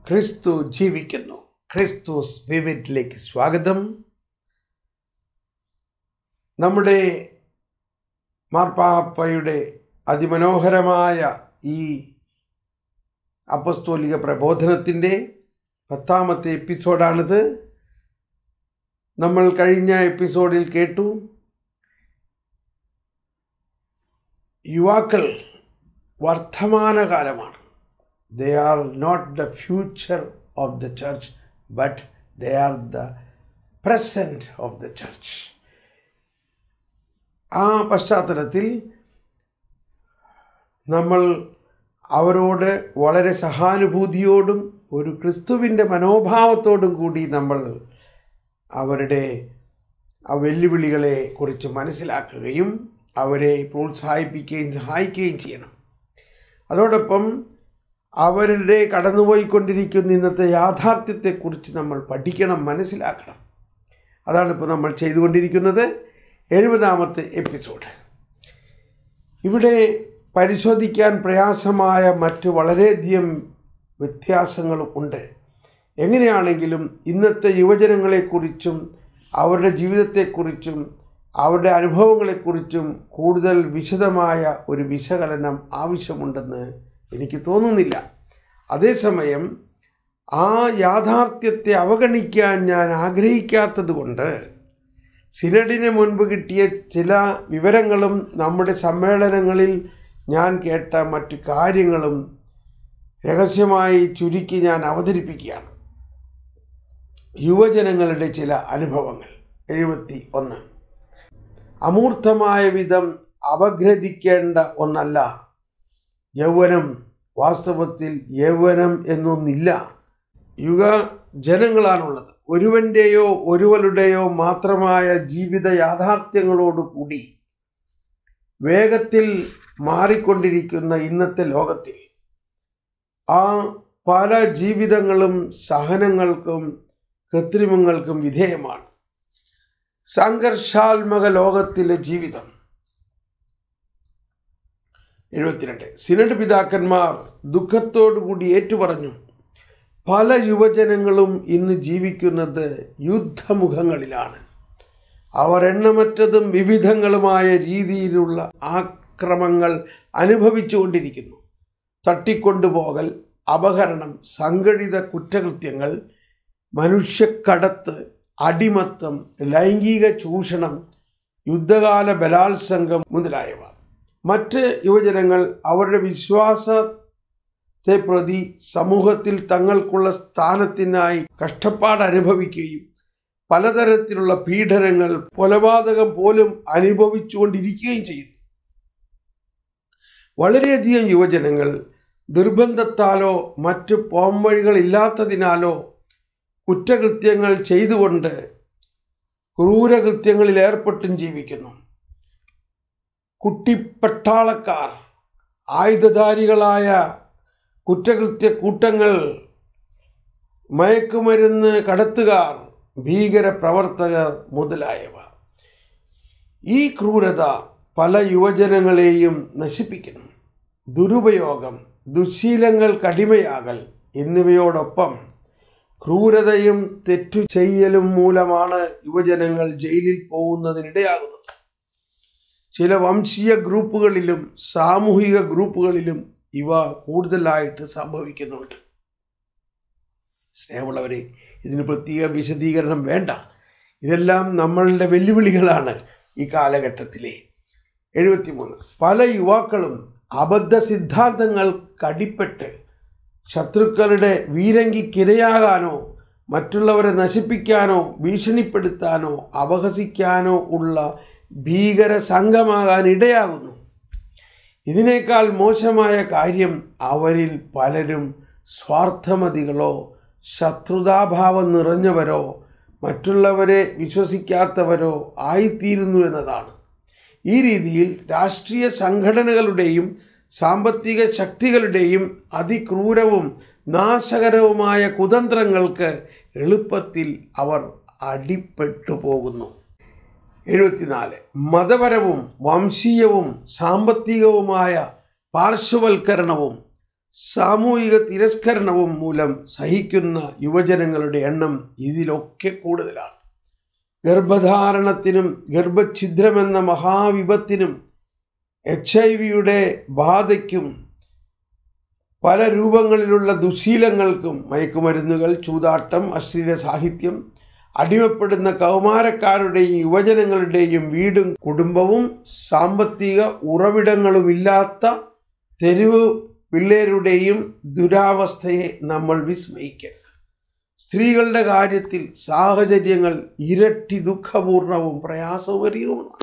ക്രിസ്തു ജീവിക്കുന്നു. ക്രിസ്തുസ് വിവിഡിലേക്ക് സ്വാഗതം. നമ്മുടെ മാർപ്പാപ്പയുടെ അതിമനോഹരമായ ഈ അപ്പസ്തോലിക പ്രബോധനത്തിൻ്റെ 10ാമത്തെ എപ്പിസോഡാണിത്. നമ്മൾ കഴിഞ്ഞ എപ്പിസോഡിൽ കേട്ടു, യുവാക്കൾ വർത്തമാനകാലമാണ്. They are not the future of the church, but they are the present of the church. ആ പശ്ചാത്തലത്തിൽ നമ്മൾ അവരോട് വളരെ സഹാനുഭൂതിയോടും ഒരു ക്രിസ്തുവിൻ്റെ മനോഭാവത്തോടും കൂടി നമ്മൾ അവരുടെ ആ വെല്ലുവിളികളെ കുറിച്ച് മനസ്സിലാക്കുകയും അവരെ പ്രോത്സാഹിപ്പിക്കുകയും സഹായിക്കുകയും ചെയ്യണം. അതോടൊപ്പം അവരുടെ കടന്നുപോയിക്കൊണ്ടിരിക്കുന്ന ഇന്നത്തെ യാഥാർത്ഥ്യത്തെക്കുറിച്ച് നമ്മൾ പഠിക്കണം, മനസ്സിലാക്കണം. അതാണിപ്പോൾ നമ്മൾ ചെയ്തുകൊണ്ടിരിക്കുന്നത്. 70ാമത്തെ എപ്പിസോഡ്. ഇവിടെ പരിശോധിക്കാൻ പ്രയാസമായ മറ്റ് വളരെയധികം വ്യത്യാസങ്ങളും ഉണ്ട്. എങ്ങനെയാണെങ്കിലും ഇന്നത്തെ യുവജനങ്ങളെക്കുറിച്ചും അവരുടെ ജീവിതത്തെക്കുറിച്ചും അവരുടെ അനുഭവങ്ങളെക്കുറിച്ചും കൂടുതൽ വിശദമായ ഒരു വിശകലനം ആവശ്യമുണ്ടെന്ന് എനിക്ക് തോന്നുന്നില്ല. അതേസമയം ആ യാഥാർത്ഥ്യത്തെ അവഗണിക്കാൻ ഞാൻ ആഗ്രഹിക്കാത്തത് കൊണ്ട് സിനഡിന് മുൻപ് കിട്ടിയ ചില വിവരങ്ങളും നമ്മുടെ സമ്മേളനങ്ങളിൽ ഞാൻ കേട്ട മറ്റു കാര്യങ്ങളും രഹസ്യമായി ചുരുക്കി ഞാൻ അവതരിപ്പിക്കുകയാണ്. യുവജനങ്ങളുടെ ചില അനുഭവങ്ങൾ. 71. അമൂർത്തമായ വിധം അപഗ്രഥിക്കേണ്ട ഒന്നല്ല യൗവനം. വാസ്തവത്തിൽ യൗവനം എന്നൊന്നില്ല. യുവജനങ്ങളാണുള്ളത്. ഒരുവൻ്റെയോ ഒരുവളുടെയോ മാത്രമായ ജീവിത യാഥാർത്ഥ്യങ്ങളോടുകൂടി വേഗത്തിൽ മാറിക്കൊണ്ടിരിക്കുന്ന ഇന്നത്തെ ലോകത്തിൽ ആ പല ജീവിതങ്ങളും സഹനങ്ങൾക്കും കൃത്രിമങ്ങൾക്കും വിധേയമാണ്. സംഘർഷാത്മക ലോകത്തിലെ ജീവിതം. 72. സിനഡ് പിതാക്കന്മാർ ദുഃഖത്തോടുകൂടി ഏറ്റുപറഞ്ഞു, പല യുവജനങ്ങളും ഇന്ന് ജീവിക്കുന്നത് യുദ്ധമുഖങ്ങളിലാണ്. അവർ എണ്ണമറ്റതും വിവിധങ്ങളുമായ രീതിയിലുള്ള ആക്രമങ്ങൾ അനുഭവിച്ചുകൊണ്ടിരിക്കുന്നു. തട്ടിക്കൊണ്ടുപോകൽ, അപഹരണം, സംഘടിത കുറ്റകൃത്യങ്ങൾ, മനുഷ്യക്കടത്ത്, അടിമത്തം, ലൈംഗിക ചൂഷണം, യുദ്ധകാല ബലാത്സംഗം മുതലായവ. മറ്റ് യുവജനങ്ങൾ അവരുടെ വിശ്വാസത്തെ പ്രതി സമൂഹത്തിൽ തങ്ങൾക്കുള്ള സ്ഥാനത്തിനായി കഷ്ടപ്പാട് അനുഭവിക്കുകയും പലതരത്തിലുള്ള പീഡനങ്ങൾ, കൊലപാതകം പോലും അനുഭവിച്ചുകൊണ്ടിരിക്കുകയും ചെയ്യുന്നു. വളരെയധികം യുവജനങ്ങൾ നിർബന്ധത്താലോ മറ്റ് പോംവഴികളില്ലാത്തതിനാലോ കുറ്റകൃത്യങ്ങൾ ചെയ്തുകൊണ്ട് ക്രൂരകൃത്യങ്ങളിൽ ഏർപ്പെട്ടും ജീവിക്കുന്നു. കുട്ടിപ്പട്ടാളക്കാർ, ആയുധധാരികളായ കുറ്റകൃത്യ കൂട്ടങ്ങൾ, മയക്കുമരുന്ന് കടത്തുകാർ, ഭീകര പ്രവർത്തകർ മുതലായവ. ഈ ക്രൂരത പല യുവജനങ്ങളെയും നശിപ്പിക്കുന്നു. ദുരുപയോഗം, ദുശ്ശീലങ്ങൾക്കടിമയാകൽ എന്നിവയോടൊപ്പം ക്രൂരതയും തെറ്റു ചെയ്യലും മൂലമാണ് യുവജനങ്ങൾ ജയിലിൽ പോകുന്നതിനിടയാകുന്നത്. ചില വംശീയ ഗ്രൂപ്പുകളിലും സാമൂഹിക ഗ്രൂപ്പുകളിലും ഇവ കൂടുതലായിട്ട് സംഭവിക്കുന്നുണ്ട്. സ്നേഹമുള്ളവരെ, ഇതിന് പ്രത്യേക വിശദീകരണം വേണ്ട. ഇതെല്ലാം നമ്മളുടെ വെല്ലുവിളികളാണ് ഈ കാലഘട്ടത്തിലെ. 73. പല യുവാക്കളും അബദ്ധ സിദ്ധാന്തങ്ങൾക്കടിപ്പെട്ട് ശത്രുക്കളുടെ വീരങ്കിക്കിരയാകാനോ മറ്റുള്ളവരെ നശിപ്പിക്കാനോ ഭീഷണിപ്പെടുത്താനോ അപഹസിക്കാനോ ഉള്ള ഭീകര സംഘമാകാൻ ഇടയാകുന്നു. ഇതിനേക്കാൾ മോശമായ കാര്യം, അവരിൽ പലരും സ്വാർത്ഥമതികളോ ശത്രുതാഭാവം നിറഞ്ഞവരോ മറ്റുള്ളവരെ വിശ്വസിക്കാത്തവരോ ആയിത്തീരുന്നു എന്നതാണ്. ഈ രീതിയിൽ രാഷ്ട്രീയ സംഘടനകളുടെയും സാമ്പത്തിക ശക്തികളുടെയും അതിക്രൂരവും നാശകരവുമായ കുതന്ത്രങ്ങൾക്ക് എളുപ്പത്തിൽ അവർ അടിപ്പെട്ടു പോകുന്നു. 74. മതപരവും വംശീയവും സാമ്പത്തികവുമായ പാർശ്വവൽക്കരണവും സാമൂഹിക തിരസ്കരണവും മൂലം സഹിക്കുന്ന യുവജനങ്ങളുടെ എണ്ണം ഇതിലൊക്കെ കൂടുതലാണ്. ഗർഭധാരണത്തിനും ഗർഭഛിദ്രമെന്ന മഹാവിപത്തിനും HIV ബാധയ്ക്കും പല രൂപങ്ങളിലുള്ള ദുശീലങ്ങൾക്കും മയക്കുമരുന്നുകൾ, ചൂതാട്ടം, അശ്ലീല സാഹിത്യം, അടിമപ്പെടുന്ന കൗമാരക്കാരുടെയും യുവജനങ്ങളുടെയും വീടും കുടുംബവും സാമ്പത്തിക ഉറവിടങ്ങളുമില്ലാത്ത തെരുവ് പിള്ളേരുടെയും ദുരാവസ്ഥയെ നമ്മൾ വിസ്മയിക്കരുത്. സ്ത്രീകളുടെ കാര്യത്തിൽ സാഹചര്യങ്ങൾ ഇരട്ടി ദുഃഖപൂർണവും പ്രയാസപരികവുമാണ്.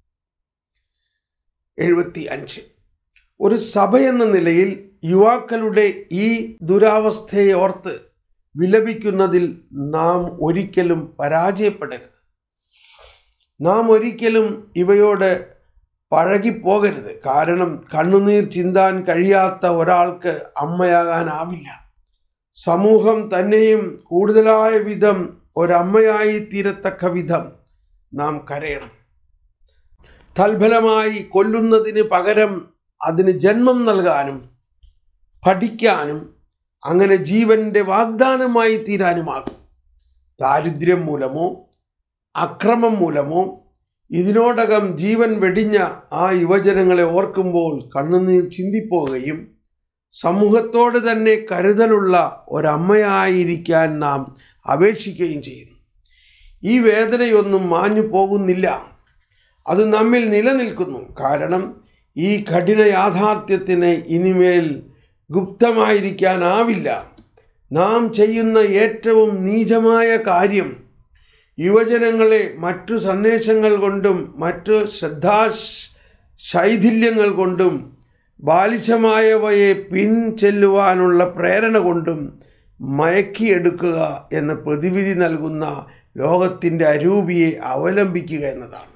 75. ഒരു സഭയെന്ന നിലയിൽ യുവാക്കളുടെ ഈ ദുരാവസ്ഥയെ ഓർത്ത് വിലപിക്കുന്നതിൽ നാം ഒരിക്കലും പരാജയപ്പെടരുത്. നാം ഒരിക്കലും ഇവയോട് പഴകിപ്പോകരുത്. കാരണം കണ്ണുനീർ ചിന്താൻ കഴിയാത്ത ഒരാൾക്ക് അമ്മയാകാനാവില്ല. സമൂഹം തന്നെയും കൂടുതലായ വിധം ഒരമ്മയായി തീരത്തക്ക വിധം നാം കരയണം. തൽഫലമായി കൊല്ലുന്നതിന് പകരം അതിന് ജന്മം നൽകാനും പഠിക്കാനും അങ്ങനെ ജീവന്റെ വാഗ്ദാനമായി തീരാനുമാകും. ദാരിദ്ര്യം മൂലമോ അക്രമം മൂലമോ ഇതിനോടകം ജീവൻ വെടിഞ്ഞ ആ യുവജനങ്ങളെ ഓർക്കുമ്പോൾ കണ്ണുനീർ ചിന്തിപ്പോവുകയും സമൂഹത്തോട് തന്നെ കരുതലുള്ള ഒരമ്മയായിരിക്കാൻ നാം അപേക്ഷിക്കുകയും ചെയ്യുന്നു. ഈ വേദനയൊന്നും മാഞ്ഞു പോകുന്നില്ല, അത് നമ്മിൽ നിലനിൽക്കുന്നു. കാരണം ഈ കഠിന യാഥാർത്ഥ്യത്തിന് ഇനിമേൽ ഗുപ്തമായിരിക്കാനാവില്ല. നാം ചെയ്യുന്ന ഏറ്റവും നീചമായ കാര്യം യുവജനങ്ങളെ മറ്റു സന്ദേശങ്ങൾ കൊണ്ടും മറ്റു ശ്രദ്ധാശൈഥില്യങ്ങൾ കൊണ്ടും ബാലിശമായവയെ പിൻചെല്ലുവാനുള്ള പ്രേരണ കൊണ്ടും മയക്കിയെടുക്കുക എന്ന പ്രതിവിധി നൽകുന്ന ലോകത്തിൻ്റെ അരൂപിയെ അവലംബിക്കുക എന്നതാണ്.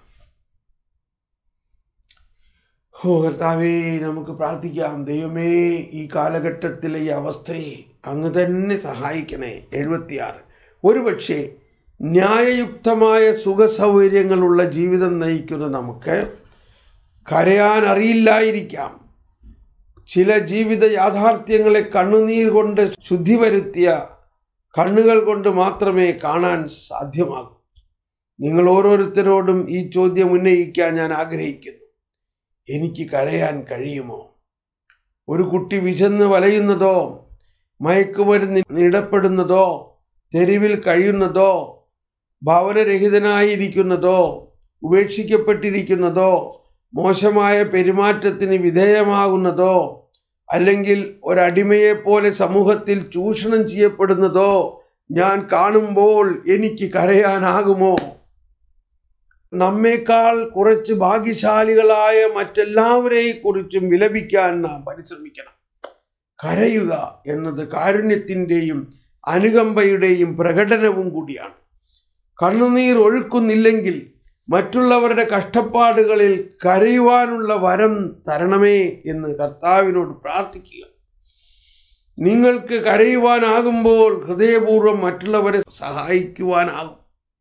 കർത്താവേ, നമുക്ക് പ്രാർത്ഥിക്കാം. ദൈവമേ, ഈ കാലഘട്ടത്തിലെ ഈ അവസ്ഥയെ അങ്ങ് തന്നെ സഹായിക്കണേ. 76. ഒരുപക്ഷെ ന്യായയുക്തമായ സുഖസൗകര്യങ്ങളുള്ള ജീവിതം നയിക്കുന്ന നമുക്ക് കരയാൻ അറിയില്ലായിരിക്കാം. ചില ജീവിത യാഥാർത്ഥ്യങ്ങളെ കണ്ണുനീർ കൊണ്ട് ശുദ്ധി വരുത്തിയ കണ്ണുകൾ കൊണ്ട് മാത്രമേ കാണാൻ സാധ്യമാകൂ. നിങ്ങൾ ഓരോരുത്തരോടും ഈ ചോദ്യം ഉന്നയിക്കാൻ ഞാൻ ആഗ്രഹിക്കുന്നു. എനിക്ക് കരയാൻ കഴിയുമോ? ഒരു കുട്ടി വിശന്ന് വലയുന്നതോ, മയക്കുമരുന്നിടപ്പെടുന്നതോ, തെരുവിൽ കഴിയുന്നതോ, ഭവനരഹിതനായിരിക്കുന്നതോ, ഉപേക്ഷിക്കപ്പെട്ടിരിക്കുന്നതോ, മോശമായ പെരുമാറ്റത്തിന് വിധേയമാകുന്നതോ, അല്ലെങ്കിൽ ഒരടിമയെപ്പോലെ സമൂഹത്തിൽ ചൂഷണം ചെയ്യപ്പെടുന്നതോ ഞാൻ കാണുമ്പോൾ എനിക്ക് കരയാനാകുമോ? നമ്മേക്കാൾ കുറച്ച് ഭാഗ്യശാലികളായ മറ്റെല്ലാവരെയും കുറിച്ചും വിലപിക്കാൻ നാം പരിശ്രമിക്കണം. കരയുക എന്നത് കാരുണ്യത്തിൻ്റെയും അനുകമ്പയുടെയും പ്രകടനവും കൂടിയാണ്. കണ്ണുനീർ ഒഴുക്കുന്നില്ലെങ്കിൽ മറ്റുള്ളവരുടെ കഷ്ടപ്പാടുകളിൽ കരയുവാനുള്ള വരം തരണമേ എന്ന് കർത്താവിനോട് പ്രാർത്ഥിക്കുക. നിങ്ങൾക്ക് കരയുവാനാകുമ്പോൾ ഹൃദയപൂർവ്വം മറ്റുള്ളവരെ സഹായിക്കുവാനാകും.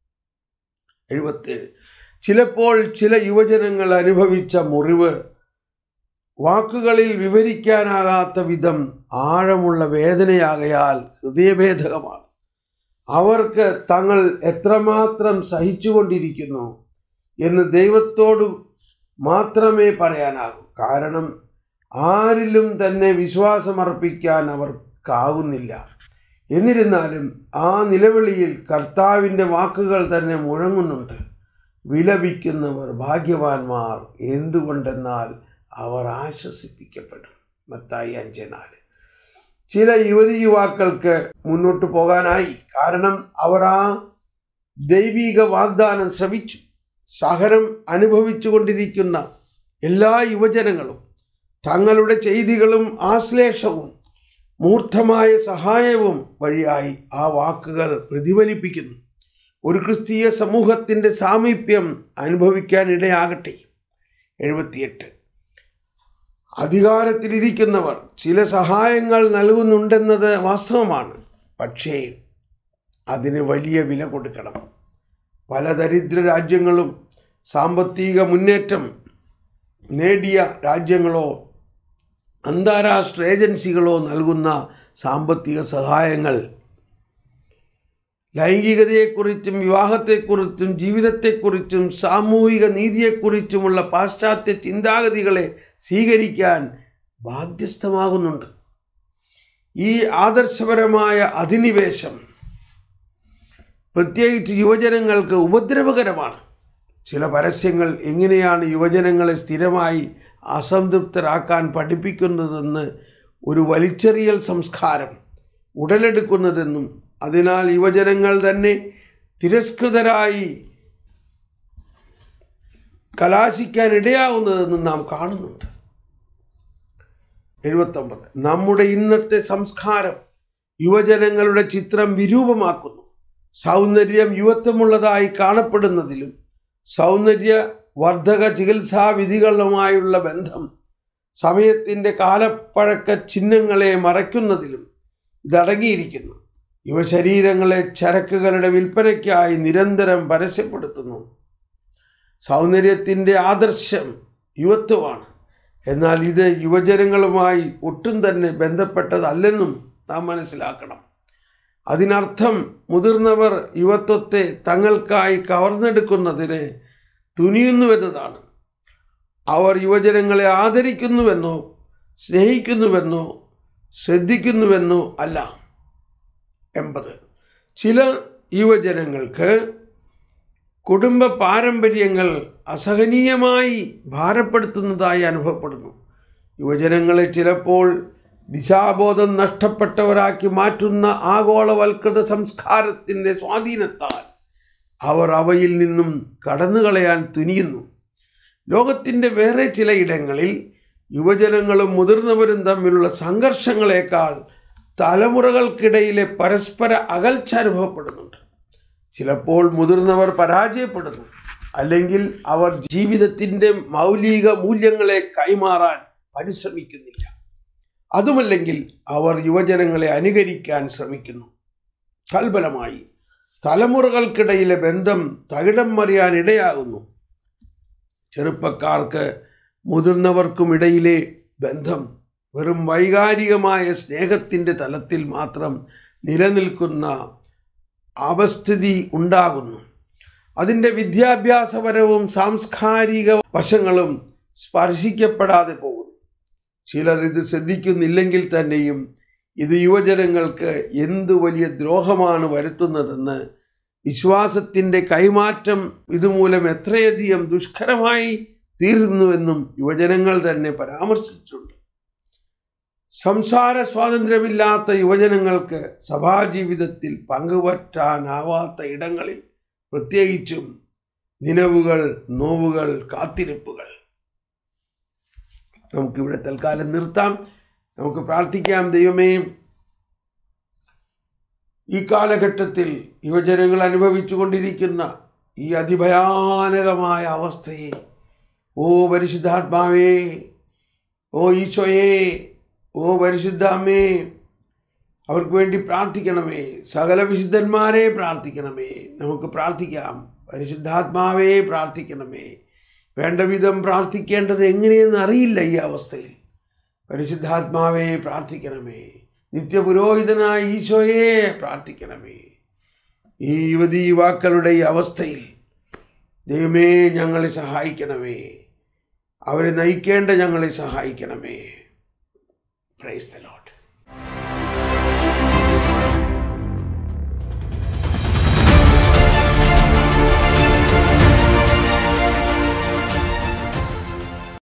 77. ചിലപ്പോൾ ചില യുവജനങ്ങൾ അനുഭവിച്ച മുറിവ് വാക്കുകളിൽ വിവരിക്കാനാകാത്ത വിധം ആഴമുള്ള വേദനയാകയാൽ ഹൃദയഭേദകമാണ്. അവർക്ക് തങ്ങൾ എത്രമാത്രം സഹിച്ചുകൊണ്ടിരിക്കുന്നു എന്ന് ദൈവത്തോട് മാത്രമേ പറയാനാകൂ. കാരണം ആരിലും തന്നെ വിശ്വാസമർപ്പിക്കാൻ അവർക്കാകുന്നില്ല. എന്നിരുന്നാലും ആ നിലവിളിയിൽ കർത്താവിൻ്റെ വാക്കുകൾ തന്നെ മുഴങ്ങുന്നുണ്ട്. വിലപിക്കുന്നവർ ഭാഗ്യവാന്മാർ, എന്തുകൊണ്ടെന്നാൽ അവർ ആശ്വസിപ്പിക്കപ്പെടും. മത്തായി 5:4. ചില യുവാക്കൾക്ക് മുന്നോട്ട് പോകാനായി. കാരണം അവർ ആ ദൈവിക വാഗ്ദാനം ശ്രവിച്ചു. സഹനം അനുഭവിച്ചു കൊണ്ടിരിക്കുന്ന എല്ലാ യുവജനങ്ങളും തങ്ങളുടെ ചെയ്തികളും ആശ്ലേഷവും മൂർത്തമായ സഹായവും വഴിയായി ആ വാക്കുകൾ പ്രതിഫലിപ്പിക്കുന്നു. ഒരു ക്രിസ്തീയ സമൂഹത്തിൻ്റെ സാമീപ്യം അനുഭവിക്കാനിടയാകട്ടെ. 78. അധികാരത്തിലിരിക്കുന്നവർ ചില സഹായങ്ങൾ നൽകുന്നുണ്ടെന്നത് വാസ്തവമാണ്. പക്ഷേ അതിന് വലിയ വില കൊടുക്കണം. പല ദരിദ്ര രാജ്യങ്ങളും സാമ്പത്തിക മുന്നേറ്റം നേടിയ രാജ്യങ്ങളോ അന്താരാഷ്ട്ര ഏജൻസികളോ നൽകുന്ന സാമ്പത്തിക സഹായങ്ങൾ ലൈംഗികതയെക്കുറിച്ചും വിവാഹത്തെക്കുറിച്ചും ജീവിതത്തെക്കുറിച്ചും സാമൂഹിക നീതിയെക്കുറിച്ചുമുള്ള പാശ്ചാത്യ ചിന്താഗതികളെ സ്വീകരിക്കാൻ ബാധ്യസ്ഥമാകുന്നുണ്ട്. ഈ ആദർശപരമായ അധിനിവേശം പ്രത്യേകിച്ച് യുവജനങ്ങൾക്ക് ഉപദ്രവകരമാണ്. ചില പരസ്യങ്ങൾ എങ്ങനെയാണ് യുവജനങ്ങളെ സ്ഥിരമായി അസംതൃപ്തരാക്കാൻ പഠിപ്പിക്കുന്നതെന്ന് ഒരു വലിച്ചെറിയൽ സംസ്കാരം ഉടലെടുക്കുന്നതെന്നും അതിനാൽ യുവജനങ്ങൾ തന്നെ തിരസ്കൃതരായി കലാശിക്കാൻ ഇടയാവുന്നതെന്നും നാം കാണുന്നുണ്ട്. 79. നമ്മുടെ ഇന്നത്തെ സംസ്കാരം യുവജനങ്ങളുടെ ചിത്രം വിരൂപമാക്കുന്നു. സൗന്ദര്യം യുവത്വമുള്ളതായി കാണപ്പെടുന്നതിലും സൗന്ദര്യവർദ്ധക ചികിത്സാവിധികളുമായുള്ള ബന്ധം സമയത്തിൻ്റെ കാലപ്പഴക്ക ചിഹ്നങ്ങളെ മറയ്ക്കുന്നതിലും ഇതടങ്ങിയിരിക്കുന്നു. യുവശരീരങ്ങളെ ചരക്കുകളുടെ വിൽപ്പനയ്ക്കായി നിരന്തരം പരസ്യപ്പെടുത്തുന്നു. സൗന്ദര്യത്തിൻ്റെ ആദർശം യുവത്വമാണ്. എന്നാൽ ഇത് യുവജനങ്ങളുമായി ഒട്ടും തന്നെ ബന്ധപ്പെട്ടതല്ലെന്നും നാം മനസ്സിലാക്കണം. അതിനർത്ഥം മുതിർന്നവർ യുവത്വത്തെ തങ്ങൾക്കായി കവർന്നെടുക്കുന്നതിന് തുനിയുന്നുവെന്നതാണ്. അവർ യുവജനങ്ങളെ ആദരിക്കുന്നുവെന്നോ സ്നേഹിക്കുന്നുവെന്നോ ശ്രദ്ധിക്കുന്നുവെന്നോ അല്ല. 80. ചില യുവജനങ്ങൾക്ക് കുടുംബ പാരമ്പര്യങ്ങൾ അസഹനീയമായി ഭാരപ്പെടുത്തുന്നതായി അനുഭവപ്പെടുന്നു. യുവജനങ്ങളെ ചിലപ്പോൾ ദിശാബോധം നഷ്ടപ്പെട്ടവരാക്കി മാറ്റുന്ന ആഗോളവൽകൃത സംസ്കാരത്തിൻ്റെ സ്വാധീനത്താൽ അവർ അവയിൽ നിന്നും കടന്നുകളയാൻ തുനിയുന്നു. ലോകത്തിൻ്റെ വേറെ ചിലയിടങ്ങളിൽ യുവജനങ്ങളും മുതിർന്നവരും തമ്മിലുള്ള സംഘർഷങ്ങളെക്കാൾ തലമുറകൾക്കിടയിലെ പരസ്പര അകൽച്ച അനുഭവപ്പെടുന്നുണ്ട്. ചിലപ്പോൾ മുതിർന്നവർ പരാജയപ്പെടുന്നു, അല്ലെങ്കിൽ അവർ ജീവിതത്തിൻ്റെ മൗലിക മൂല്യങ്ങളെ കൈമാറാൻ പരിശ്രമിക്കുന്നില്ല. അതുമല്ലെങ്കിൽ അവർ യുവജനങ്ങളെ അനുകരിക്കാൻ ശ്രമിക്കുന്നു. തൽഫലമായി തലമുറകൾക്കിടയിലെ ബന്ധം തകിടം മറിയാൻ ഇടയാകുന്നു. ചെറുപ്പക്കാർക്ക് മുതിർന്നവർക്കും ഇടയിലെ ബന്ധം വെറും വൈകാരികമായ സ്നേഹത്തിൻ്റെ തലത്തിൽ മാത്രം നിലനിൽക്കുന്ന അവസ്ഥിതി ഉണ്ടാകുന്നു. അതിൻ്റെ വിദ്യാഭ്യാസപരവും സാംസ്കാരിക വശങ്ങളും സ്പർശിക്കപ്പെടാതെ പോകുന്നു. ചിലർ ഇത് ശ്രദ്ധിക്കുന്നില്ലെങ്കിൽ തന്നെയും ഇത് യുവജനങ്ങൾക്ക് എന്ത് വലിയ ദ്രോഹമാണ് വരുത്തുന്നതെന്ന്, വിശ്വാസത്തിൻ്റെ കൈമാറ്റം ഇതുമൂലം എത്രയധികം ദുഷ്കരമായി തീരുന്നുവെന്നും യുവജനങ്ങൾ തന്നെ പരാമർശിച്ചിട്ടുണ്ട്. സംസാര സ്വാതന്ത്ര്യമില്ലാത്ത യുവജനങ്ങൾക്ക് സഭാജീവിതത്തിൽ പങ്കുപറ്റാനാവാത്ത ഇടങ്ങളിൽ, പ്രത്യേകിച്ചും നിലവുകൾ, നോവുകൾ, കാത്തിരിപ്പുകൾ. നമുക്കിവിടെ തൽക്കാലം നിർത്താം. നമുക്ക് പ്രാർത്ഥിക്കാം. ദൈവമേ, ഈ കാലഘട്ടത്തിൽ യുവജനങ്ങൾ അനുഭവിച്ചു കൊണ്ടിരിക്കുന്ന ഈ അതിഭയാനകമായ അവസ്ഥയെ, ഓ പരിശുദ്ധാത്മാവേ, ഓ ഈശോയെ, ഓ പരിശുദ്ധ അമ്മേ, അവർക്ക് വേണ്ടി പ്രാർത്ഥിക്കണമേ. സകല വിശുദ്ധന്മാരെ പ്രാർത്ഥിക്കണമേ. നമുക്ക് പ്രാർത്ഥിക്കാം. പരിശുദ്ധാത്മാവേ പ്രാർത്ഥിക്കണമേ. വേണ്ട വിധം പ്രാർത്ഥിക്കേണ്ടത് എങ്ങനെയെന്ന് അറിയില്ല ഈ അവസ്ഥയിൽ. പരിശുദ്ധാത്മാവേ പ്രാർത്ഥിക്കണമേ. നിത്യപുരോഹിതനായ ഈശോയെ പ്രാർത്ഥിക്കണമേ. ഈ യുവതീ യുവാക്കളുടെ ഈ അവസ്ഥയിൽ ദൈവമേ ഞങ്ങളെ സഹായിക്കണമേ. അവരെ നയിക്കേണ്ട ഞങ്ങളെ സഹായിക്കണമേ. Praise the Lord.